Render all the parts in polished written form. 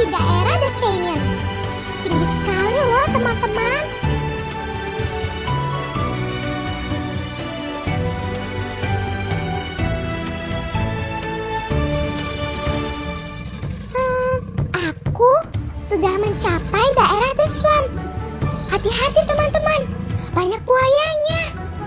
daerah The Canyon. Tinggi sekali loh teman-teman. Aku sudah mencapai daerah The Swamp. Hati-hati teman-teman, banyak buayanya.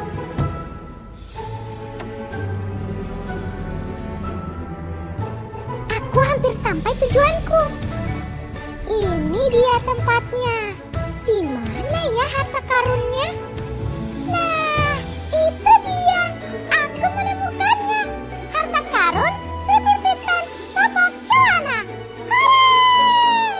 Aku hampir sampai tujuanku. Ini dia tempatnya. Di mana ya harta karunnya? Nah, itu dia. Aku menemukannya. Harta karun Sweetie Pippen Popok Celana. Hooray!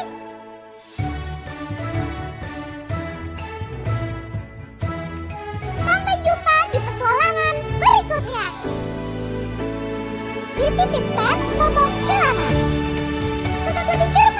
Sampai jumpa di petualangan berikutnya. Sweetie Pippen Popok Celana. Tetap lebih cermat.